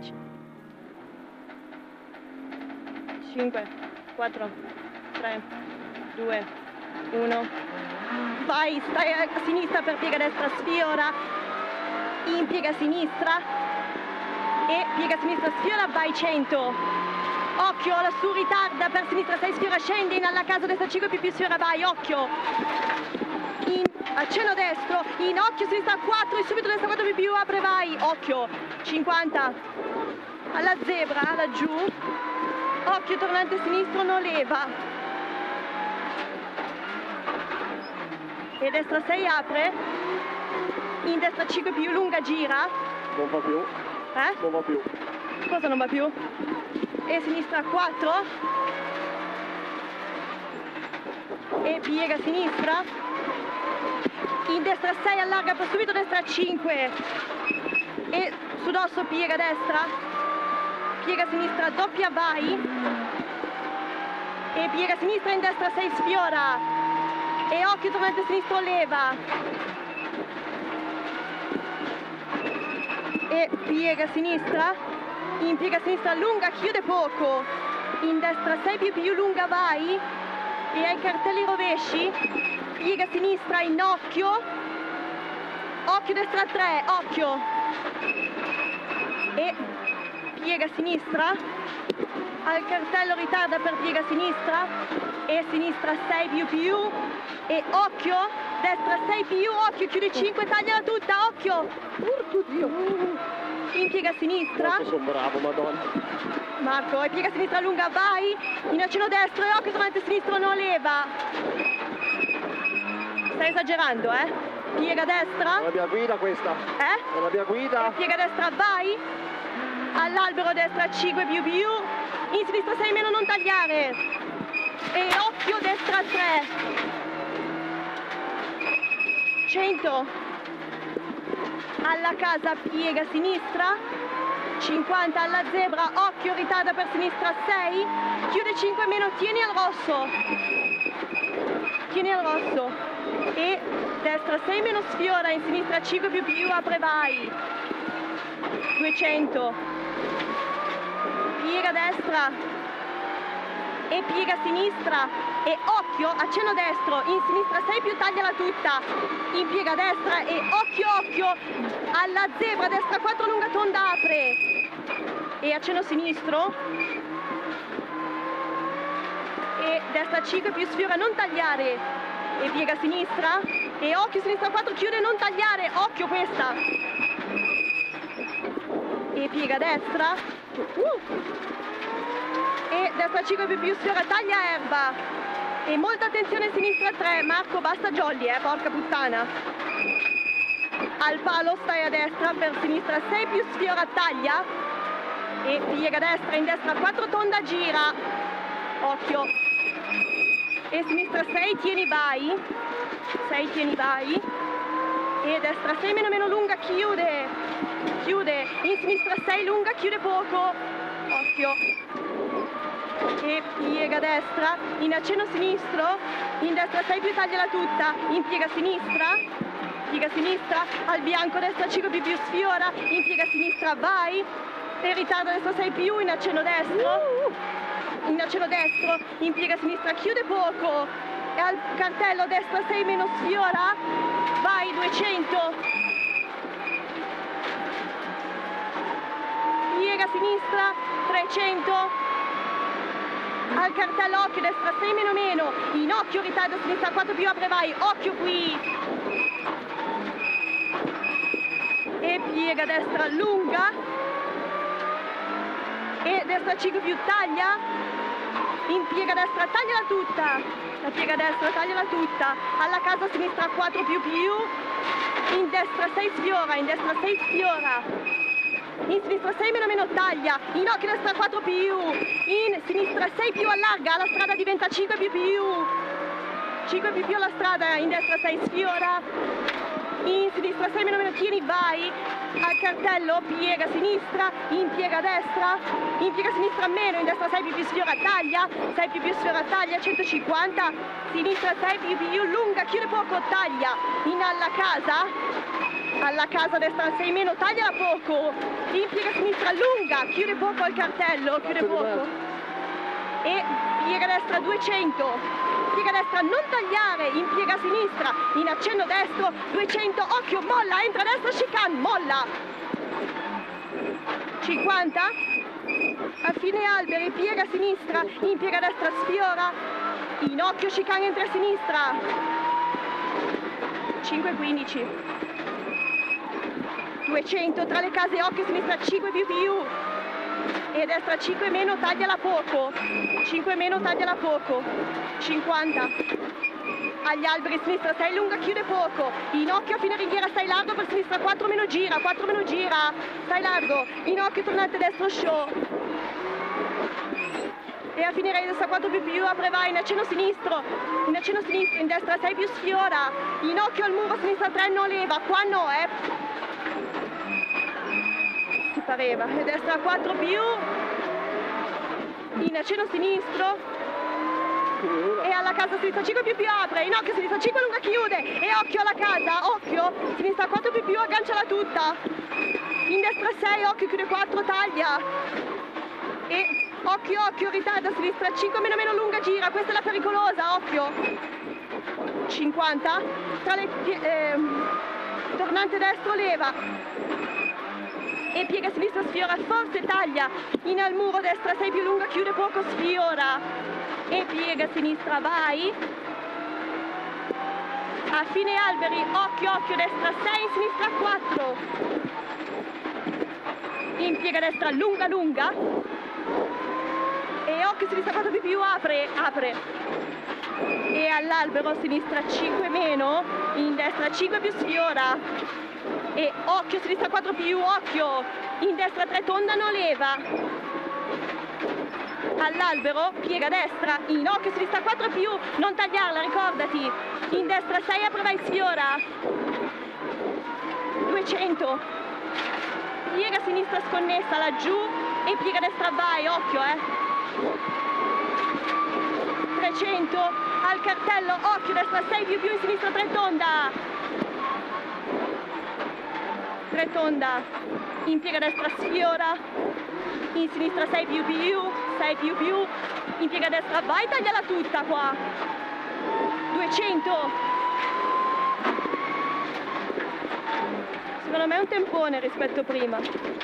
10, 5, 4, 3, 2, 1. Vai, stai a sinistra per piega destra, sfiora, in piega sinistra e piega sinistra, sfiora, vai 100. Occhio, lassù ritarda per sinistra 6, sfiora, scende in alla casa destra 5 più sfiora, vai, occhio. In accenno destro, in occhio sinistra 4 e subito destra 4 più, apre, vai, occhio. 50 alla zebra, laggiù. Occhio, tornante sinistro, non leva. E destra 6 apre. In destra 5 più, lunga, gira. Non va più. Non va più. Cosa non va più? E sinistra 4. E piega sinistra. In destra 6, allarga per subito, destra 5. E su dosso piega destra. Piega sinistra, doppia, vai. E piega sinistra, in destra 6, sfiora. E occhio, tornante sinistro, leva. E piega sinistra. In piega sinistra, lunga, chiude poco. In destra 6 più lunga, vai. E ai cartelli rovesci. Piega sinistra, in occhio. Occhio, destra 3, occhio. E piega sinistra, al cartello ritarda per piega sinistra e sinistra 6 più e occhio, destra 6 più, occhio, chiude 5, tagliala tutta, occhio. In piega sinistra. Sono bravo, madonna. Marco, e piega sinistra lunga, vai. In accenno destro e occhio, tornante sinistro, non leva. Stai esagerando, Piega destra. È la mia guida questa. È la mia guida. E piega destra, vai. All'albero destra 5 più, in sinistra 6 meno, non tagliare. E occhio, destra 3. 100. Alla casa, piega sinistra. 50 alla zebra, occhio, ritarda per sinistra 6. Chiude 5 meno, tieni al rosso. Tieni al rosso. E destra 6 meno, sfiora, in sinistra 5 più, apre, vai. 200. Piega destra e piega sinistra e occhio, accenno destro, in sinistra 6 più, tagliala tutta, in piega destra e occhio, alla zebra, destra 4 lunga tonda, apre e accenno sinistro e destra 5 più, sfiora, non tagliare e piega sinistra e occhio, sinistra 4, chiude, non tagliare, occhio questa e piega destra e destra 5 più, sfiora, taglia erba e molta attenzione, sinistra 3, Marco, basta jolly, porca puttana. Al palo stai a destra, per sinistra 6 più, sfiora, taglia e piega destra, in destra 4 tonda, gira, occhio e sinistra 6, tieni, vai 6, tieni, vai e destra 6 meno lunga, chiude, in sinistra 6 lunga, chiude poco, occhio e piega destra, in accenno sinistro, in destra 6 più, tagliala tutta, in piega sinistra, al bianco, destra 5 più, sfiora, in piega sinistra, vai e ritarda destra 6 più, in accenno destro, in piega sinistra, chiude poco e al cartello destra 6 meno, sfiora, vai, 200. Piega sinistra, 300. Al cartello, occhio, destra 6 meno, in occhio, ritardo sinistra 4 più, apre, vai, occhio qui. E piega destra lunga. E destra 5 più, taglia. In piega destra, tagliala tutta. La piega destra, tagliala tutta. Alla casa sinistra 4 più. In destra 6 sfiora, in sinistra 6 meno, taglia, in occhio destra 4 più, in sinistra 6 più, allarga, la strada diventa 5 più, 5 più alla strada, in destra 6 sfiora, in sinistra 6 meno, tieni, vai, al cartello, piega sinistra, in piega destra, in piega sinistra meno, in destra 6 più, sfiora, taglia, 6 più, sfiora, taglia, 150, sinistra 6 più, lunga, chiude poco, taglia, in alla casa, alla casa destra 6 meno, tagliala poco, impiega sinistra lunga, chiude poco al cartello, chiude poco e piega destra 200, piega destra non tagliare, impiega sinistra, in accenno destro 200, occhio, molla, entra destra chicane, molla 50, a fine alberi, piega sinistra, impiega destra, sfiora, in occhio chicane, entra a sinistra 5-15, 200 tra le case, occhio sinistra 5 più e destra 5 meno, tagliala poco, 5 meno, tagliala poco, 50 agli alberi, sinistra 6 lunga, chiude poco, in occhio a fine ringhiera, stai largo per sinistra, 4 meno gira, stai largo, in occhio tornante destro show e a fine destra 4 più, apre vai, in accenno sinistro, in destra 6 più sfiora, in occhio al muro, sinistra 3 non leva, qua no, ti pareva, e destra 4 più, in accenno sinistro e alla casa sinistra 5 più apre, in occhio sinistra 5 lunga chiude e occhio alla casa, occhio, sinistra 4 più agganciala tutta, in destra 6, occhio chiude 4, taglia e occhio, ritarda, sinistra 5 meno lunga, gira, questa è la pericolosa, occhio, 50, tra le tornante destro leva e piega sinistra, sfiora, forse taglia, in al muro destra 6 più lunga, chiude poco, sfiora e piega sinistra, vai, a fine alberi, occhio, destra 6, sinistra 4, impiega destra lunga e occhio sinistra 4 più, apre e all'albero sinistra 5 meno, in destra 5 più sfiora e occhio sinistra 4 più, occhio, in destra 3 tonda non leva, all'albero piega destra, in occhio sinistra 4 più, non tagliarla, ricordati, in destra 6 apre vai, sfiora 200, piega sinistra sconnessa laggiù e piega destra vai, occhio 300 al cartello, occhio destra 6 più in sinistra 3 tonda, in piega destra sfiora, in sinistra 6 più, in piega destra vai, tagliala tutta qua, 200, secondo me è un tempone rispetto prima.